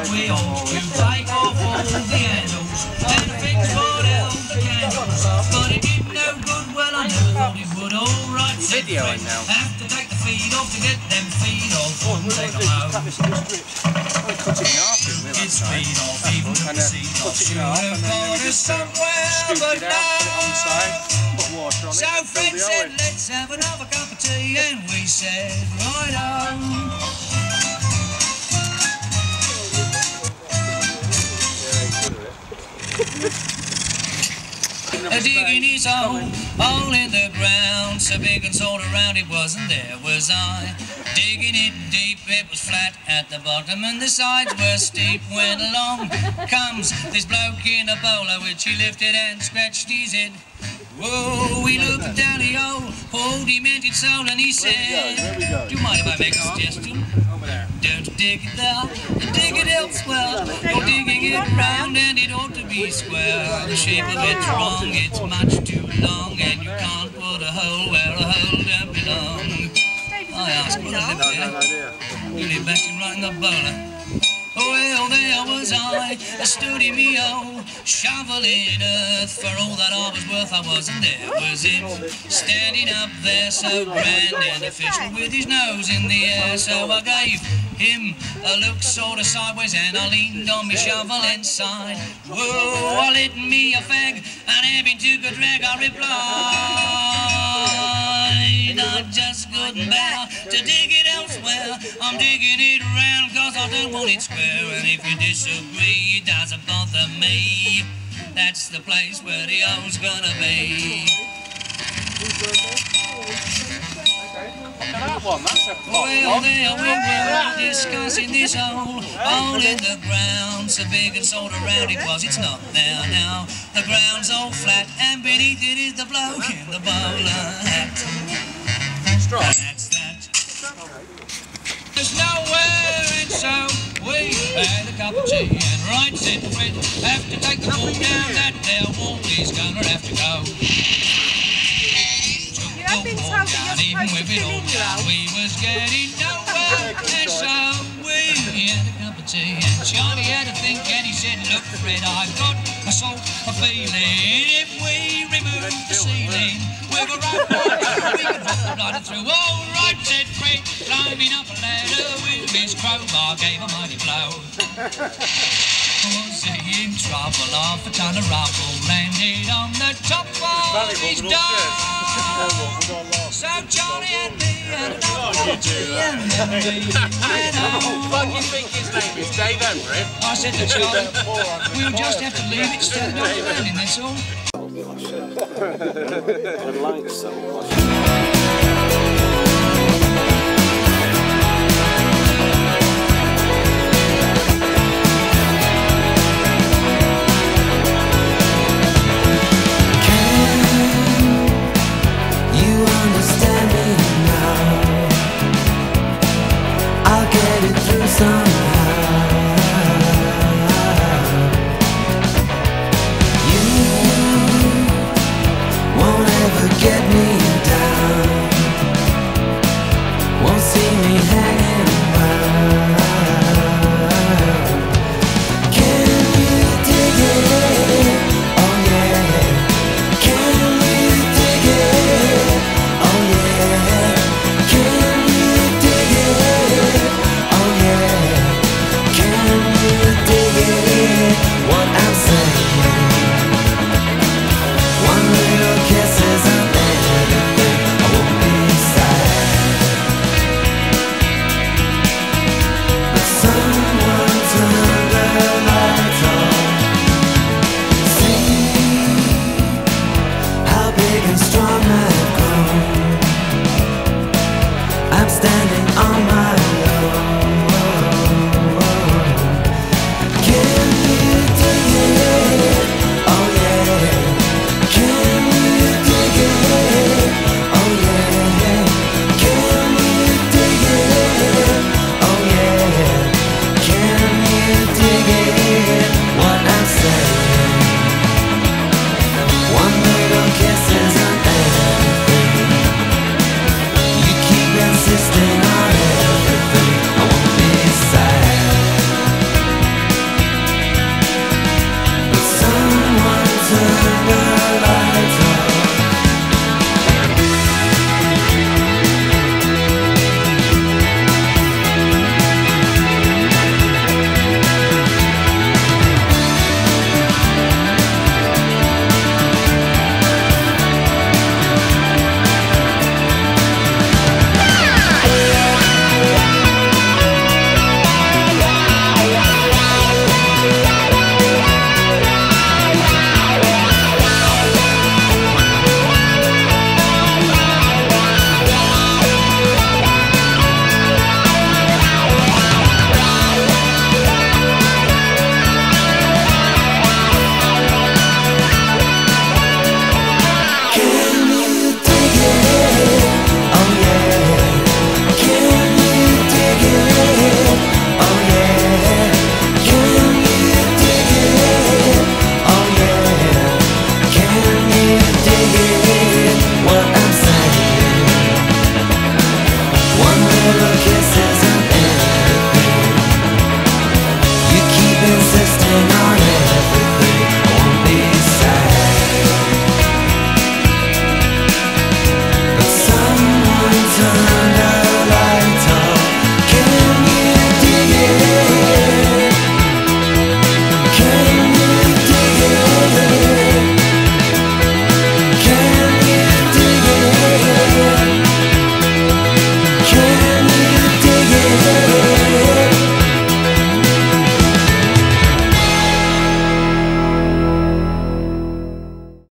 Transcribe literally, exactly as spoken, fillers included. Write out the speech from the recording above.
we ought to take off all the handles and fix what held the candles. But it did no good, well I never thought it would. Alright, said Fred, have to take the feet off to get them feet off. Wouldn't take them home. It's feet off, even took the seat off. Should have got us somewhere, but no. So Fred said, let's have another cup of tea, and we said, right on. A digging his hole, hole in the ground, so big and sort of round it wasn't, there was I. Digging it deep, it was flat at the bottom and the sides were steep. When along comes this bloke in a bowler, which he lifted and scratched his head. Whoa, he looked down the hole, oh demented soul, and he said, do you mind if I make a suggestion? Don't dig it there, dig it elsewhere. You're digging it round and it ought to be square. The shape of it's wrong, it's much too long, and you can't put a hole where a hole don't belong. I asked, what I live there? You live back in right in the bowler. Well, there was I, stood in me hole, shoveling earth. For all that I was worth, I wasn't there, was him, standing up there so grand and official with his nose in the air. So I gave him a look sort of sideways and I leaned on me shovel and sighed. Whoa, I lit me a fag and having took a drag, I replied, I just couldn't bear to dig it elsewhere. I'm digging it around cause I don't want it square. And if you disagree, it doesn't bother me. That's the place where the hole's gonna be. Well, there we were discussing this hole, hole in the ground, so big and sort of round it was, it's not there now. The ground's all flat and beneath it is the bloke in the bowler hat. That's that. There's nowhere in so we had a cup of tea and right said Fred, have to take the wall down, that there wall is gonna have to go. Took the wall down, even with it all down, we was getting nowhere, and so we had a cup of tea and Charlie had a think and he said, look Fred, I've got a sort of feeling if we remove the ceiling with a rope we can drop the ladder through. All right, said Fred, climbing up a ladder with his crowbar, gave a mighty blow. Was he in trouble? Half a ton of rubble landed on the top of his dome. So Charlie and me and another tea and then we went home. What do you think his name is? Dave Everett? I said to Charlie, we'll just have to leave it standing on the landing, that's all. I like so much.